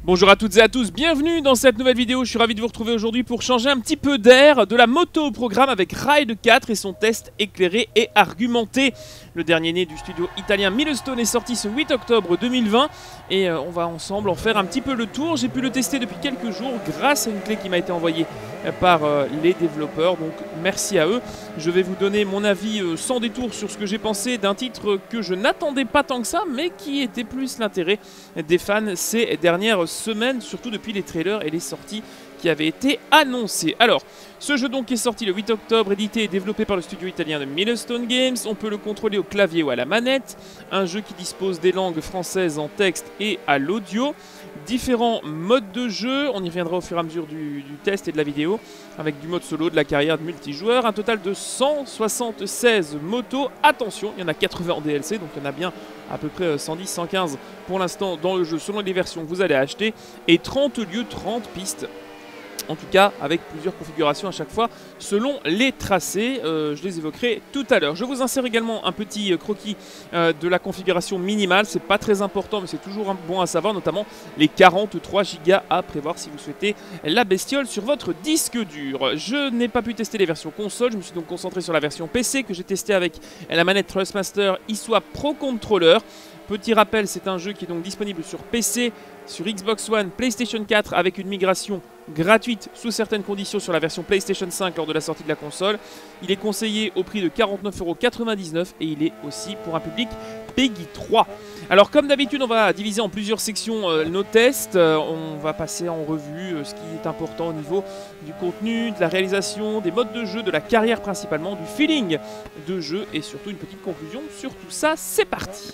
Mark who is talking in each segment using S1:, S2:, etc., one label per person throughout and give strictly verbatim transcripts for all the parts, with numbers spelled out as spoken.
S1: Bonjour à toutes et à tous, bienvenue dans cette nouvelle vidéo. Je suis ravi de vous retrouver aujourd'hui pour changer un petit peu d'air de la moto au programme avec Ride quatre et son test éclairé et argumenté. Le dernier né du studio italien Milestone est sorti ce huit octobre deux mille vingt et euh, on va ensemble en faire un petit peu le tour. J'ai pu le tester depuis quelques jours grâce à une clé qui m'a été envoyée par euh, les développeurs, donc merci à eux. Je vais vous donner mon avis euh, sans détour sur ce que j'ai pensé d'un titre que je n'attendais pas tant que ça, mais qui était plus l'intérêt des fans ces dernières semaines, surtout depuis les trailers et les sorties qui avaient été annoncées. Alors, ce jeu donc est sorti le huit octobre, édité et développé par le studio italien de Milestone Games. On peut le contrôler au clavier ou à la manette. Un jeu qui dispose des langues françaises en texte et à l'audio. Différents modes de jeu, on y reviendra au fur et à mesure du, du test et de la vidéo, avec du mode solo, de la carrière, de multijoueur. Un total de cent soixante-seize motos. Attention, il y en a quatre-vingts en D L C, donc il y en a bien à peu près cent dix, cent quinze pour l'instant dans le jeu, selon les versions que vous allez acheter. Et trente lieux, trente pistes. En tout cas, avec plusieurs configurations à chaque fois, selon les tracés. Euh, je les évoquerai tout à l'heure. Je vous insère également un petit croquis euh, de la configuration minimale. C'est pas très important, mais c'est toujours bon à savoir, notamment les quarante-trois gigas à prévoir si vous souhaitez la bestiole sur votre disque dur. Je n'ai pas pu tester les versions console. Je me suis donc concentré sur la version P C que j'ai testé avec la manette Thrustmaster eSwap Pro Controller. Petit rappel, c'est un jeu qui est donc disponible sur P C, sur Xbox One, PlayStation quatre avec une migration gratuite sous certaines conditions sur la version PlayStation cinq lors de la sortie de la console. Il est conseillé au prix de quarante-neuf euros quatre-vingt-dix-neuf et il est aussi pour un public Peggy trois. Alors comme d'habitude, on va diviser en plusieurs sections euh, nos tests. Euh, on va passer en revue euh, ce qui est important au niveau du contenu, de la réalisation, des modes de jeu, de la carrière principalement, du feeling de jeu et surtout une petite conclusion sur tout ça. C'est parti!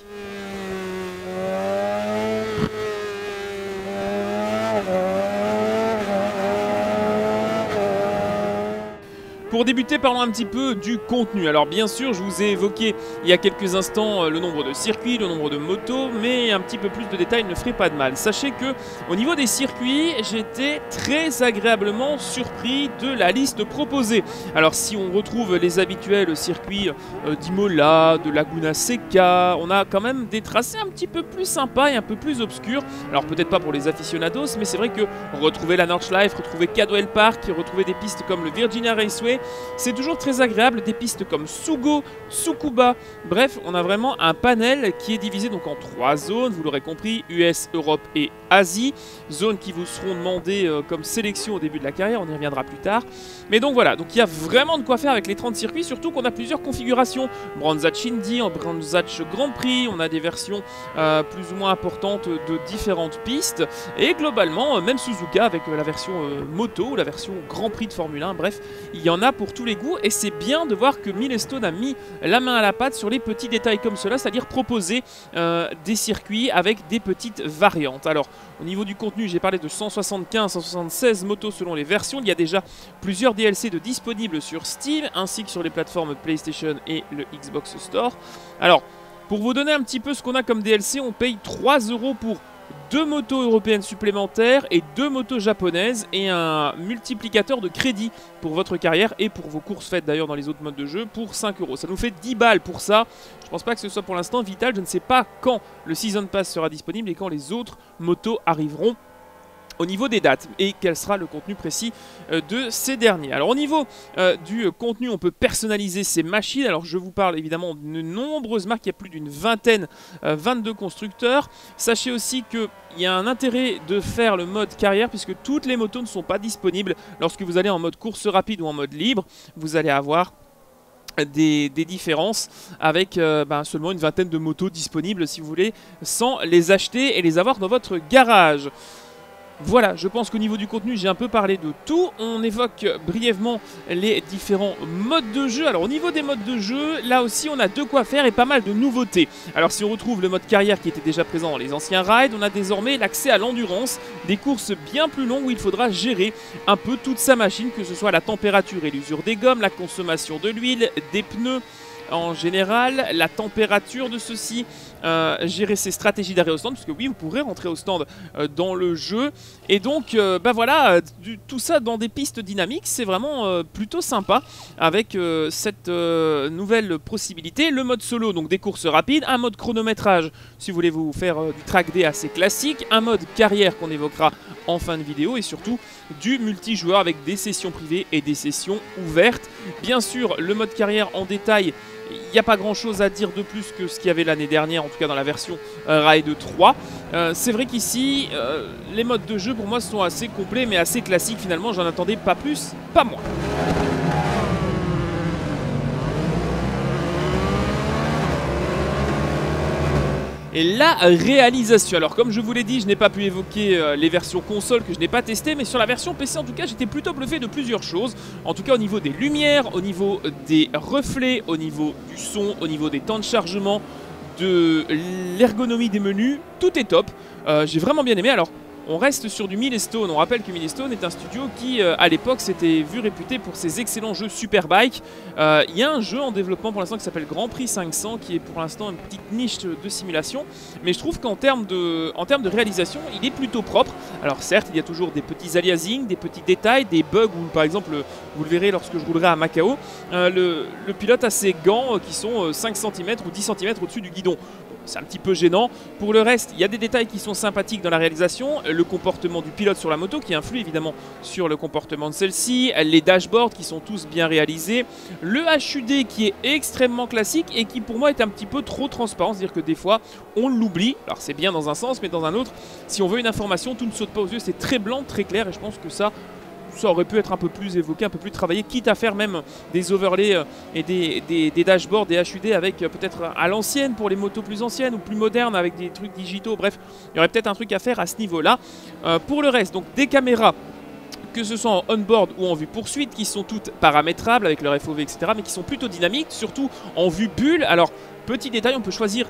S1: Pour débuter, parlons un petit peu du contenu. Alors bien sûr, je vous ai évoqué il y a quelques instants le nombre de circuits, le nombre de motos, mais un petit peu plus de détails ne ferait pas de mal. Sachez que au niveau des circuits, j'étais très agréablement surpris de la liste proposée. Alors si on retrouve les habituels circuits euh, d'Imola, de Laguna Seca, on a quand même des tracés un petit peu plus sympas et un peu plus obscurs. Alors peut-être pas pour les aficionados, mais c'est vrai que retrouver la Nordschleife, retrouver Cadwell Park, retrouver des pistes comme le Virginia Raceway, c'est toujours très agréable, des pistes comme Sugo, Tsukuba, bref, on a vraiment un panel qui est divisé donc en trois zones, vous l'aurez compris, U S, Europe et Asie, zones qui vous seront demandées euh, comme sélection au début de la carrière, on y reviendra plus tard. Mais donc voilà, donc il y a vraiment de quoi faire avec les trente circuits, surtout qu'on a plusieurs configurations, Brands Hatch Indy, Brands Hatch Grand Prix, on a des versions euh, plus ou moins importantes de différentes pistes, et globalement, euh, même Suzuka avec euh, la version euh, moto, ou la version Grand Prix de Formule un, bref, il y en a pour tous les goûts et c'est bien de voir que Milestone a mis la main à la pâte sur les petits détails comme cela, c'est-à-dire proposer euh, des circuits avec des petites variantes. Alors au niveau du contenu, j'ai parlé de cent soixante-quinze, cent soixante-seize motos selon les versions. Il y a déjà plusieurs D L C de disponibles sur Steam ainsi que sur les plateformes PlayStation et le Xbox Store. Alors pour vous donner un petit peu ce qu'on a comme D L C, on paye trois euros pour deux motos européennes supplémentaires et deux motos japonaises et un multiplicateur de crédit pour votre carrière et pour vos courses faites d'ailleurs dans les autres modes de jeu pour cinq euros. Ça nous fait dix balles pour ça. Je pense pas que ce soit pour l'instant vital. Je ne sais pas quand le Season Pass sera disponible et quand les autres motos arriveront au niveau des dates et quel sera le contenu précis euh, de ces derniers. Alors au niveau euh, du euh, contenu, on peut personnaliser ces machines. Alors je vous parle évidemment de nombreuses marques, il y a plus d'une vingtaine, euh, vingt-deux constructeurs. Sachez aussi qu'il y a un intérêt de faire le mode carrière puisque toutes les motos ne sont pas disponibles. Lorsque vous allez en mode course rapide ou en mode libre, vous allez avoir Des, des différences avec euh, ben, seulement une vingtaine de motos disponibles si vous voulez, sans les acheter et les avoir dans votre garage. Voilà, je pense qu'au niveau du contenu, j'ai un peu parlé de tout. On évoque brièvement les différents modes de jeu. Alors au niveau des modes de jeu, là aussi on a de quoi faire et pas mal de nouveautés. Alors si on retrouve le mode carrière qui était déjà présent dans les anciens rides, on a désormais l'accès à l'endurance, des courses bien plus longues où il faudra gérer un peu toute sa machine, que ce soit la température et l'usure des gommes, la consommation de l'huile, des pneus, en général, la température de ceux-ci, euh, gérer ses stratégies d'arrêt au stand, parce que oui, vous pourrez rentrer au stand euh, dans le jeu. Et donc, euh, bah voilà, du, tout ça dans des pistes dynamiques, c'est vraiment euh, plutôt sympa avec euh, cette euh, nouvelle possibilité. Le mode solo, donc des courses rapides, un mode chronométrage si vous voulez vous faire euh, du track day assez classique, un mode carrière qu'on évoquera en fin de vidéo et surtout du multijoueur avec des sessions privées et des sessions ouvertes. Bien sûr, le mode carrière en détail, il n'y a pas grand chose à dire de plus que ce qu'il y avait l'année dernière, en tout cas dans la version euh, Ride trois. Euh, c'est vrai qu'ici, euh, les modes de jeu pour moi sont assez complets mais assez classiques finalement, j'en attendais pas plus, pas moins. Et la réalisation, alors comme je vous l'ai dit, je n'ai pas pu évoquer euh, les versions console que je n'ai pas testées, mais sur la version P C en tout cas j'étais plutôt bluffé de plusieurs choses. En tout cas au niveau des lumières, au niveau des reflets, au niveau du son, au niveau des temps de chargement, de l'ergonomie des menus, tout est top. Euh, j'ai vraiment bien aimé. Alors on reste sur du Milestone. On rappelle que Milestone est un studio qui, euh, à l'époque, s'était vu réputé pour ses excellents jeux Superbike. Il euh, y a un jeu en développement pour l'instant qui s'appelle Grand Prix cinq cents, qui est pour l'instant une petite niche de simulation. Mais je trouve qu'en termes de, en termes de réalisation, il est plutôt propre. Alors certes, il y a toujours des petits aliasing, des petits détails, des bugs où, par exemple, vous le verrez lorsque je roulerai à Macao, euh, le, le pilote a ses gants qui sont cinq centimètres ou dix centimètres au-dessus du guidon. C'est un petit peu gênant. Pour le reste, il y a des détails qui sont sympathiques dans la réalisation. Le comportement du pilote sur la moto qui influe évidemment sur le comportement de celle-ci. Les dashboards qui sont tous bien réalisés. Le H U D qui est extrêmement classique et qui pour moi est un petit peu trop transparent. C'est-à-dire que des fois, on l'oublie. Alors c'est bien dans un sens, mais dans un autre, si on veut une information, tout ne saute pas aux yeux. C'est très blanc, très clair et je pense que ça... ça aurait pu être un peu plus évoqué, un peu plus travaillé, quitte à faire même des overlays et des, des, des dashboards, des H U D avec peut-être à l'ancienne pour les motos plus anciennes ou plus modernes avec des trucs digitaux. Bref, il y aurait peut-être un truc à faire à ce niveau-là. Euh, pour le reste, donc des caméras, que ce soit en on-board ou en vue poursuite, qui sont toutes paramétrables avec leur F O V, et cetera, mais qui sont plutôt dynamiques, surtout en vue bulle. Alors, petit détail, on peut choisir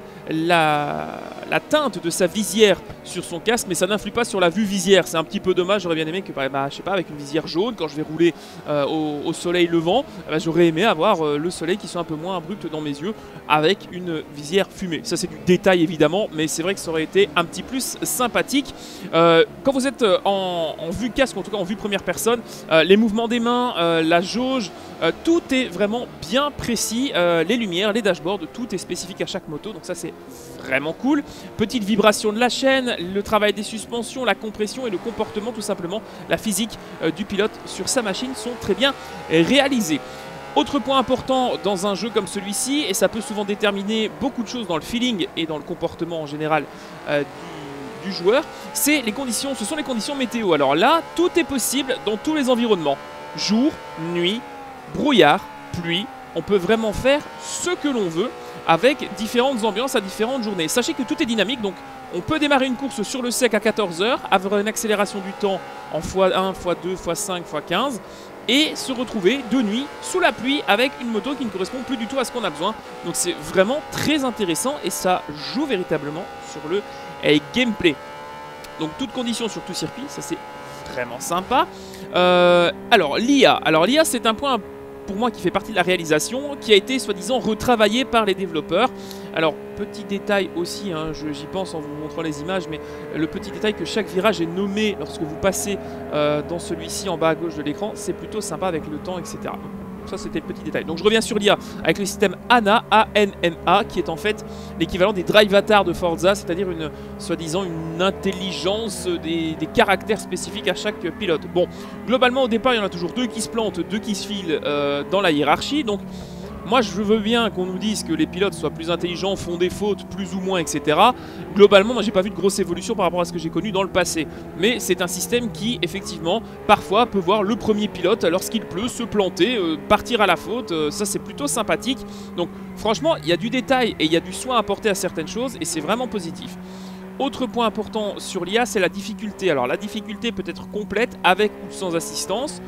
S1: la, la teinte de sa visière sur son casque, mais ça n'influe pas sur la vue visière. C'est un petit peu dommage, j'aurais bien aimé que, bah, je sais pas, avec une visière jaune, quand je vais rouler euh, au, au soleil levant, bah, j'aurais aimé avoir euh, le soleil qui soit un peu moins abrupt dans mes yeux, avec une visière fumée. Ça c'est du détail évidemment, mais c'est vrai que ça aurait été un petit plus sympathique. Euh, quand vous êtes en, en vue casque, en tout cas en vue première personne, euh, les mouvements des mains, euh, la jauge, euh, tout est vraiment bien précis. Euh, les lumières, les dashboards, tout est spécifique à chaque moto, donc ça c'est vraiment cool. Petite vibration de la chaîne, le travail des suspensions, la compression et le comportement tout simplement, la physique euh, du pilote sur sa machine sont très bien réalisés. Autre point important dans un jeu comme celui-ci, et ça peut souvent déterminer beaucoup de choses dans le feeling et dans le comportement en général euh, du, du joueur, c'est les conditions, ce sont les conditions météo. Alors là, tout est possible dans tous les environnements. Jour, nuit, brouillard, pluie, on peut vraiment faire ce que l'on veut avec différentes ambiances à différentes journées. Sachez que tout est dynamique, donc on peut démarrer une course sur le sec à quatorze heures, avoir une accélération du temps en fois un, fois deux, fois cinq, fois quinze, et se retrouver de nuit sous la pluie avec une moto qui ne correspond plus du tout à ce qu'on a besoin. Donc c'est vraiment très intéressant et ça joue véritablement sur le eh, gameplay. Donc toutes conditions sur tout circuit, ça c'est vraiment sympa. Euh, alors l'I A, alors l'I A c'est un point pour moi qui fait partie de la réalisation, qui a été soi-disant retravaillé par les développeurs. Alors petit détail aussi, hein, j'y pense en vous montrant les images, mais le petit détail que chaque virage est nommé lorsque vous passez euh, dans celui-ci en bas à gauche de l'écran, c'est plutôt sympa avec le temps, et cetera. Ça c'était le petit détail. Donc je reviens sur l'I A avec le système A N A, A N N A, qui est en fait l'équivalent des Drivatars de Forza, c'est-à-dire une soi-disant une intelligence, des, des caractères spécifiques à chaque pilote. Bon, globalement au départ il y en a toujours deux qui se plantent, deux qui se filent euh, dans la hiérarchie, donc moi je veux bien qu'on nous dise que les pilotes soient plus intelligents, font des fautes plus ou moins, et cetera. Globalement, moi j'ai pas vu de grosse évolution par rapport à ce que j'ai connu dans le passé. Mais c'est un système qui, effectivement, parfois peut voir le premier pilote, lorsqu'il pleut, se planter, euh, partir à la faute. Euh, ça c'est plutôt sympathique. Donc franchement, il y a du détail et il y a du soin apporté à certaines choses et c'est vraiment positif. Autre point important sur l'I A, c'est la difficulté. Alors la difficulté peut être complète avec ou sans assistance.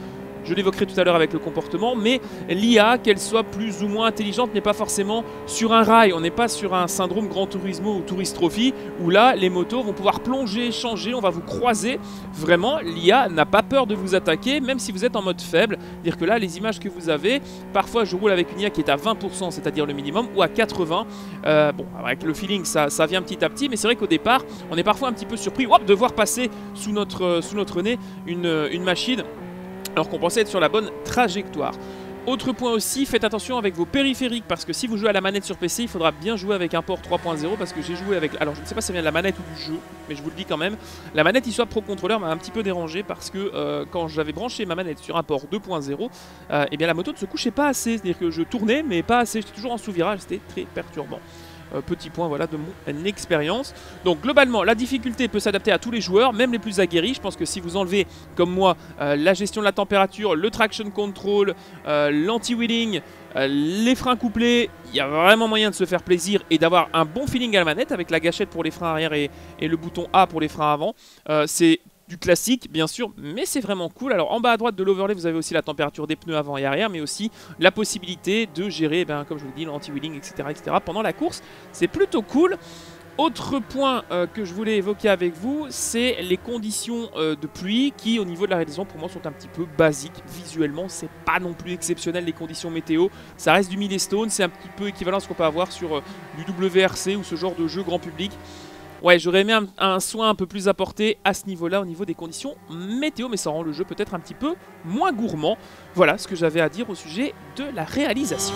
S1: je l'évoquerai tout à l'heure avec le comportement, mais l'I A, qu'elle soit plus ou moins intelligente, n'est pas forcément sur un rail. On n'est pas sur un syndrome Gran Turismo ou Tourist Trophy, où là, les motos vont pouvoir plonger, changer, on va vous croiser. Vraiment, l'I A n'a pas peur de vous attaquer, même si vous êtes en mode faible. C'est-à-dire que là, les images que vous avez, parfois je roule avec une I A qui est à vingt pour cent, c'est-à-dire le minimum, ou à quatre-vingts. Euh, bon, avec le feeling, ça, ça vient petit à petit, mais c'est vrai qu'au départ, on est parfois un petit peu surpris hop, de voir passer sous notre, euh, sous notre nez une, une machine, alors qu'on pensait être sur la bonne trajectoire. Autre point aussi, faites attention avec vos périphériques, parce que si vous jouez à la manette sur P C, il faudra bien jouer avec un port trois point zéro, parce que j'ai joué avec... Alors je ne sais pas si ça vient de la manette ou du jeu, mais je vous le dis quand même. La manette eSwap Pro Controller m'a un petit peu dérangé, parce que euh, quand j'avais branché ma manette sur un port deux point zéro, euh, eh bien la moto ne se couchait pas assez, c'est-à-dire que je tournais, mais pas assez, j'étais toujours en sous-virage, c'était très perturbant. Euh, petit point voilà, de mon expérience. Donc globalement, la difficulté peut s'adapter à tous les joueurs, même les plus aguerris. Je pense que si vous enlevez, comme moi, euh, la gestion de la température, le traction control, euh, l'anti-wheeling, euh, les freins couplés, il y a vraiment moyen de se faire plaisir et d'avoir un bon feeling à la manette avec la gâchette pour les freins arrière et, et le bouton A pour les freins avant. Euh, c'est du classique bien sûr, mais c'est vraiment cool. Alors en bas à droite de l'overlay, vous avez aussi la température des pneus avant et arrière, mais aussi la possibilité de gérer, ben, comme je vous le dis, l'anti-wheeling, et cetera, et cetera pendant la course. C'est plutôt cool. Autre point euh, que je voulais évoquer avec vous, c'est les conditions euh, de pluie qui, au niveau de la réalisation, pour moi, sont un petit peu basiques. Visuellement, c'est pas non plus exceptionnel les conditions météo. Ça reste du Milestone, c'est un petit peu équivalent à ce qu'on peut avoir sur euh, du W R C ou ce genre de jeu grand public. Ouais, j'aurais aimé un, un soin un peu plus apporté à ce niveau-là, au niveau des conditions météo, mais ça rend le jeu peut-être un petit peu moins gourmand. Voilà ce que j'avais à dire au sujet de la réalisation.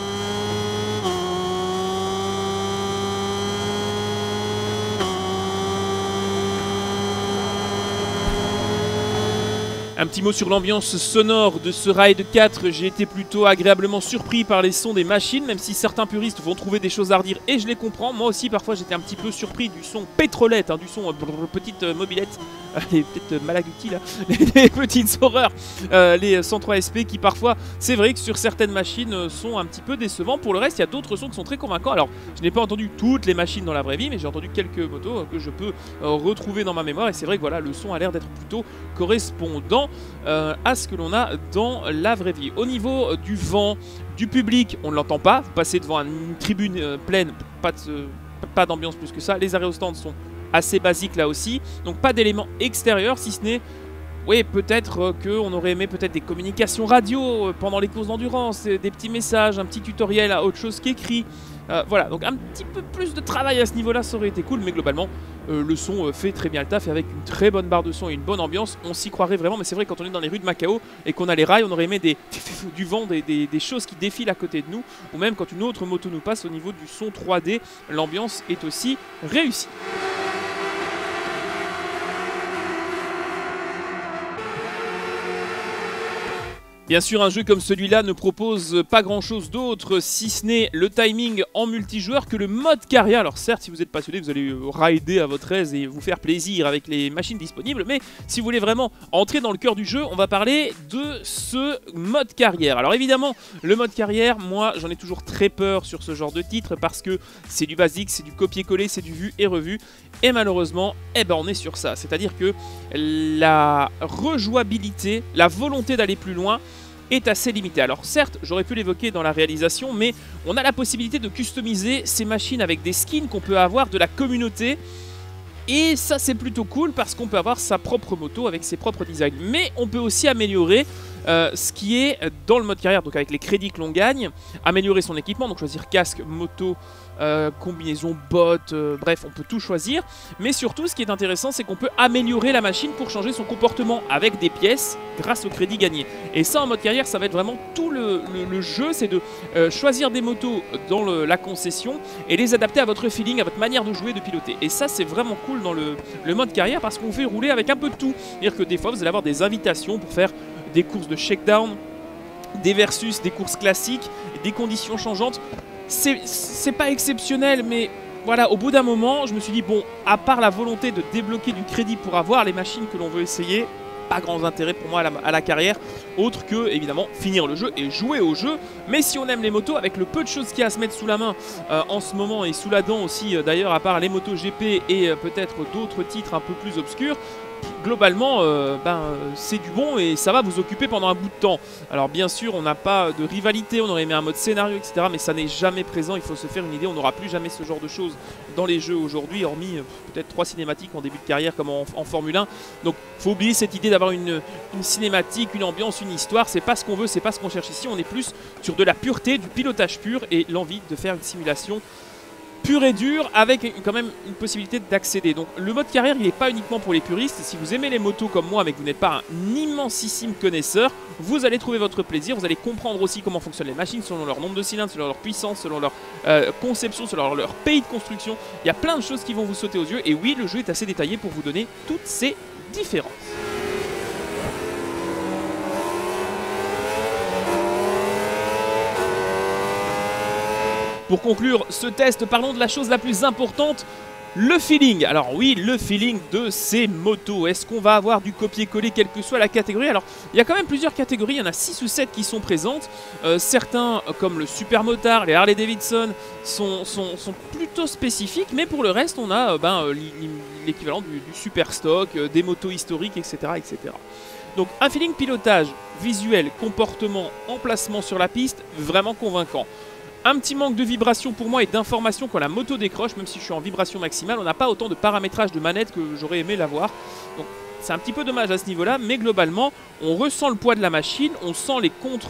S1: Un petit mot sur l'ambiance sonore de ce Ride quatre, j'ai été plutôt agréablement surpris par les sons des machines, même si certains puristes vont trouver des choses à redire et je les comprends. Moi aussi parfois j'étais un petit peu surpris du son pétrolette, hein, du son euh, brrr, petite euh, mobilette, euh, les petites euh, malagoutis là, les, les petites horreurs, euh, les cent trois S P qui parfois, c'est vrai que sur certaines machines euh, sont un petit peu décevants. Pour le reste, il y a d'autres sons qui sont très convaincants. Alors je n'ai pas entendu toutes les machines dans la vraie vie, mais j'ai entendu quelques motos euh, que je peux euh, retrouver dans ma mémoire et c'est vrai que voilà, le son a l'air d'être plutôt correspondant Euh, à ce que l'on a dans la vraie vie. Au niveau euh, du vent, du public, on ne l'entend pas. Vous passez devant une tribune euh, pleine, pas de, euh, pas d'ambiance plus que ça. Les arrêts au stand sont assez basiques là aussi. Donc pas d'éléments extérieurs, si ce n'est... Oui, peut-être euh, qu'on aurait aimé peut-être des communications radio euh, pendant les courses d'endurance, des petits messages, un petit tutoriel à autre chose qu'écrit. Euh, voilà, donc un petit peu plus de travail à ce niveau-là, ça aurait été cool, mais globalement, euh, le son euh, fait très bien le taf et avec une très bonne barre de son et une bonne ambiance, on s'y croirait vraiment. Mais c'est vrai, quand on est dans les rues de Macao et qu'on a les rails, on aurait aimé des, du vent, des, des, des choses qui défilent à côté de nous, ou même quand une autre moto nous passe au niveau du son trois D, l'ambiance est aussi réussie. Bien sûr, un jeu comme celui-là ne propose pas grand-chose d'autre, si ce n'est le timing en multijoueur que le mode carrière. Alors certes, si vous êtes passionné, vous allez rider à votre aise et vous faire plaisir avec les machines disponibles, mais si vous voulez vraiment entrer dans le cœur du jeu, on va parler de ce mode carrière. Alors évidemment, le mode carrière, moi j'en ai toujours très peur sur ce genre de titre parce que c'est du basique, c'est du copier-coller, c'est du vu et revu. Et malheureusement, eh ben on est sur ça. C'est-à-dire que la rejouabilité, la volonté d'aller plus loin est assez limitée. Alors certes, j'aurais pu l'évoquer dans la réalisation, mais on a la possibilité de customiser ces machines avec des skins qu'on peut avoir de la communauté. Et ça c'est plutôt cool parce qu'on peut avoir sa propre moto avec ses propres designs. Mais on peut aussi améliorer euh, ce qui est dans le mode carrière, donc avec les crédits que l'on gagne, améliorer son équipement, donc choisir casque, moto, euh, combinaison, bottes, euh, bref, on peut tout choisir. Mais surtout, ce qui est intéressant, c'est qu'on peut améliorer la machine pour changer son comportement avec des pièces grâce aux crédits gagnés. Et ça, en mode carrière, ça va être vraiment tout le, le, le jeu, c'est de euh, choisir des motos dans le, la concession et les adapter à votre feeling, à votre manière de jouer, de piloter. Et ça, c'est vraiment cool dans le, le mode carrière parce qu'on fait rouler avec un peu de tout. C'est-à-dire que des fois, vous allez avoir des invitations pour faire des courses de shakedown, des versus, des courses classiques, des conditions changeantes. C'est pas exceptionnel, mais voilà, au bout d'un moment, je me suis dit, bon, à part la volonté de débloquer du crédit pour avoir les machines que l'on veut essayer, pas grand intérêt pour moi à la, à la carrière, autre que, évidemment, finir le jeu et jouer au jeu. Mais si on aime les motos, avec le peu de choses qu'il y a à se mettre sous la main euh, en ce moment, et sous la dent aussi, euh, d'ailleurs, à part les motos G P et euh, peut-être d'autres titres un peu plus obscurs, globalement, euh, ben, c'est du bon et ça va vous occuper pendant un bout de temps. Alors bien sûr, on n'a pas de rivalité, on aurait aimé un mode scénario, et cetera. Mais ça n'est jamais présent, il faut se faire une idée, on n'aura plus jamais ce genre de choses dans les jeux aujourd'hui, hormis euh, peut-être trois cinématiques en début de carrière comme en, en Formule un. Donc faut oublier cette idée d'avoir une, une cinématique, une ambiance, une histoire, c'est pas ce qu'on veut, c'est pas ce qu'on cherche ici, on est plus sur de la pureté, du pilotage pur et l'envie de faire une simulation pur et dur avec quand même une possibilité d'accéder. Donc le mode carrière il n'est pas uniquement pour les puristes. Si vous aimez les motos comme moi mais que vous n'êtes pas un immensissime connaisseur, vous allez trouver votre plaisir, vous allez comprendre aussi comment fonctionnent les machines selon leur nombre de cylindres, selon leur puissance, selon leur euh, conception, selon leur, leur pays de construction. Il y a plein de choses qui vont vous sauter aux yeux et oui, le jeu est assez détaillé pour vous donner toutes ces différences. Pour conclure ce test, parlons de la chose la plus importante, le feeling. Alors oui, le feeling de ces motos. Est-ce qu'on va avoir du copier-coller quelle que soit la catégorie? Alors, il y a quand même plusieurs catégories, il y en a six ou sept qui sont présentes. Euh, certains, comme le Super Motard, les Harley Davidson, sont, sont, sont plutôt spécifiques. Mais pour le reste, on a euh, ben, l'équivalent du, du Super Stock, euh, des motos historiques, et cetera, et cetera. Donc un feeling pilotage, visuel, comportement, emplacement sur la piste, vraiment convaincant. Un petit manque de vibration pour moi et d'information quand la moto décroche, même si je suis en vibration maximale, on n'a pas autant de paramétrage de manette que j'aurais aimé l'avoir. Donc c'est un petit peu dommage à ce niveau-là, mais globalement, on ressent le poids de la machine, on sent les contre...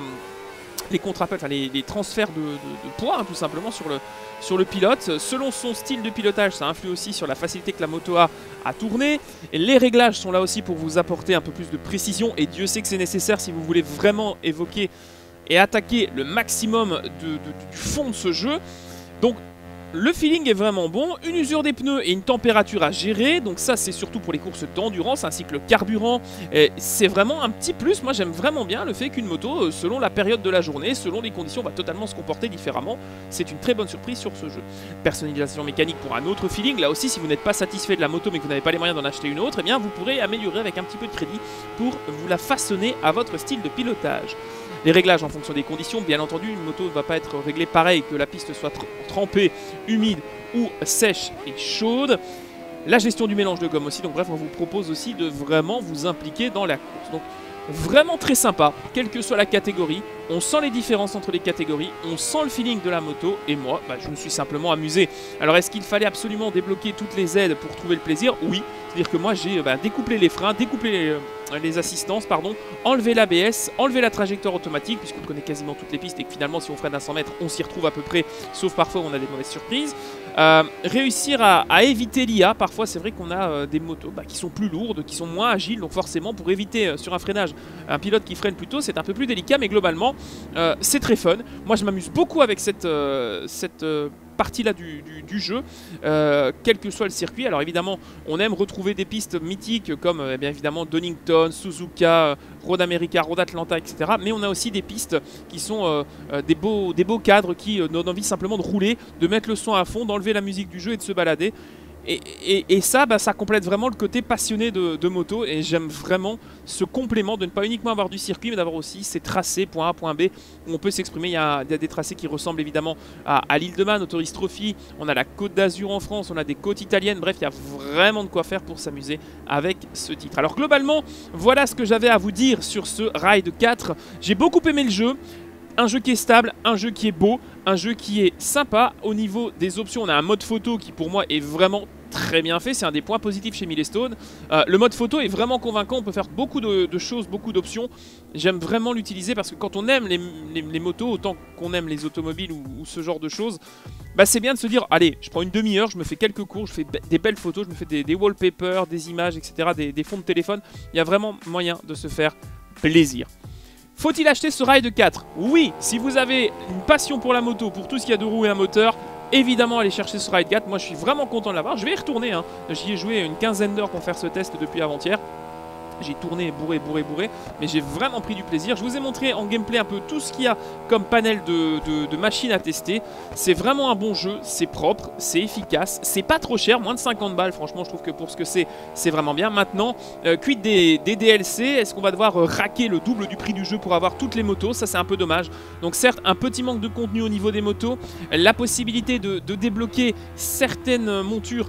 S1: les contre-appels, enfin les, les transferts de, de, de poids, hein, tout simplement, sur le, sur le pilote. Selon son style de pilotage, ça influe aussi sur la facilité que la moto a à tourner. Et les réglages sont là aussi pour vous apporter un peu plus de précision, et Dieu sait que c'est nécessaire si vous voulez vraiment évoquer et attaquer le maximum de, de, du fond de ce jeu. Donc le feeling est vraiment bon, une usure des pneus et une température à gérer, donc ça c'est surtout pour les courses d'endurance, ainsi que le carburant, c'est vraiment un petit plus. Moi j'aime vraiment bien le fait qu'une moto, selon la période de la journée, selon les conditions, va totalement se comporter différemment. C'est une très bonne surprise sur ce jeu. Personnalisation mécanique pour un autre feeling, là aussi si vous n'êtes pas satisfait de la moto mais que vous n'avez pas les moyens d'en acheter une autre, eh bien vous pourrez améliorer avec un petit peu de crédit pour vous la façonner à votre style de pilotage. Les réglages en fonction des conditions, bien entendu, une moto ne va pas être réglée pareil, que la piste soit trempée, humide ou sèche et chaude. La gestion du mélange de gomme aussi, donc bref, on vous propose aussi de vraiment vous impliquer dans la course. Donc vraiment très sympa, quelle que soit la catégorie, on sent les différences entre les catégories, on sent le feeling de la moto, et moi, bah, je me suis simplement amusé. Alors est-ce qu'il fallait absolument débloquer toutes les aides pour trouver le plaisir? Oui, c'est-à-dire que moi j'ai bah, découplé les freins, découplé les, euh, les assistances, pardon, enlevé l'A B S, enlevé la trajectoire automatique, puisqu'on connaît quasiment toutes les pistes, et que finalement si on freine à cent mètres, on s'y retrouve à peu près, sauf parfois où on a des mauvaises surprises. Euh, réussir à, à éviter l'I A, parfois c'est vrai qu'on a euh, des motos bah, qui sont plus lourdes, qui sont moins agiles, donc forcément pour éviter euh, sur un freinage un pilote qui freine plus tôt, c'est un peu plus délicat, mais globalement euh, c'est très fun. Moi je m'amuse beaucoup avec cette, euh, cette euh, partie là du, du, du jeu, euh, quel que soit le circuit. Alors évidemment on aime retrouver des pistes mythiques comme euh, bien évidemment Donington, Suzuka, Road America, Road Atlanta, et cetera. Mais on a aussi des pistes qui sont euh, euh, des, beaux, des beaux cadres qui euh, donnent envie simplement de rouler, de mettre le son à fond, d'enlever la musique du jeu et de se balader. Et, et, et ça, bah, ça complète vraiment le côté passionné de, de moto, et j'aime vraiment ce complément de ne pas uniquement avoir du circuit, mais d'avoir aussi ces tracés, point A, point B, où on peut s'exprimer. Il y a, il y a des tracés qui ressemblent évidemment à, à l'île de Man, au Tourist Trophy, on a la Côte d'Azur en France, on a des côtes italiennes, bref, il y a vraiment de quoi faire pour s'amuser avec ce titre. Alors globalement, voilà ce que j'avais à vous dire sur ce Ride quatre. J'ai beaucoup aimé le jeu. Un jeu qui est stable, un jeu qui est beau, un jeu qui est sympa. Au niveau des options, on a un mode photo qui pour moi est vraiment très bien fait. C'est un des points positifs chez Milestone. Euh, le mode photo est vraiment convaincant, on peut faire beaucoup de, de choses, beaucoup d'options. J'aime vraiment l'utiliser parce que quand on aime les, les, les motos, autant qu'on aime les automobiles ou, ou ce genre de choses, bah c'est bien de se dire, allez, je prends une demi-heure, je me fais quelques cours, je fais des belles photos, je me fais des, des wallpapers, des images, et cetera, des, des fonds de téléphone. Il y a vraiment moyen de se faire plaisir. Faut-il acheter ce Ride quatre? Oui, si vous avez une passion pour la moto, pour tout ce qui a deux roues et un moteur, évidemment allez chercher ce Ride quatre. Moi je suis vraiment content de l'avoir, je vais y retourner, hein. J'y ai joué une quinzaine d'heures pour faire ce test depuis avant-hier. J'ai tourné bourré, bourré, bourré, mais j'ai vraiment pris du plaisir. Je vous ai montré en gameplay un peu tout ce qu'il y a comme panel de, de, de machines à tester. C'est vraiment un bon jeu, c'est propre, c'est efficace, c'est pas trop cher, moins de cinquante balles. Franchement, je trouve que pour ce que c'est, c'est vraiment bien. Maintenant, euh, quid des, des D L C? Est-ce qu'on va devoir euh, raquer le double du prix du jeu pour avoir toutes les motos? Ça, c'est un peu dommage. Donc certes, un petit manque de contenu au niveau des motos, la possibilité de, de débloquer certaines montures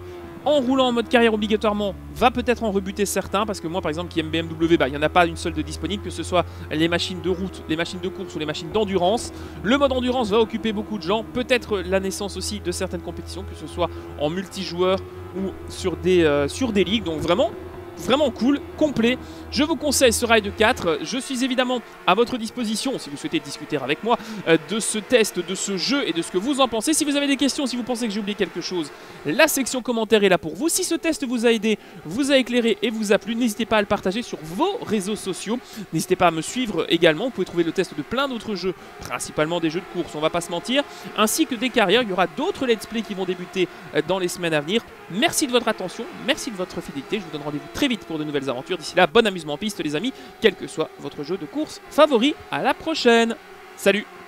S1: en roulant en mode carrière obligatoirement, va peut-être en rebuter certains, parce que moi par exemple qui aime B M W, bah, il n'y en a pas une seule de disponible, que ce soit les machines de route, les machines de course ou les machines d'endurance. Le mode endurance va occuper beaucoup de gens, peut-être la naissance aussi de certaines compétitions, que ce soit en multijoueur ou sur des, euh, sur des ligues, donc vraiment... Vraiment cool, complet. Je vous conseille ce Ride quatre. Je suis évidemment à votre disposition si vous souhaitez discuter avec moi euh, de ce test, de ce jeu et de ce que vous en pensez. Si vous avez des questions, si vous pensez que j'ai oublié quelque chose, la section commentaires est là pour vous. Si ce test vous a aidé, vous a éclairé et vous a plu, n'hésitez pas à le partager sur vos réseaux sociaux. N'hésitez pas à me suivre également. Vous pouvez trouver le test de plein d'autres jeux, principalement des jeux de course, on va pas se mentir, ainsi que des carrières. Il y aura d'autres let's play qui vont débuter euh, dans les semaines à venir. Merci de votre attention, merci de votre fidélité. Je vous donne rendez-vous très vite pour de nouvelles aventures. D'ici là, bon amusement en piste les amis, quel que soit votre jeu de course favori. À la prochaine. Salut.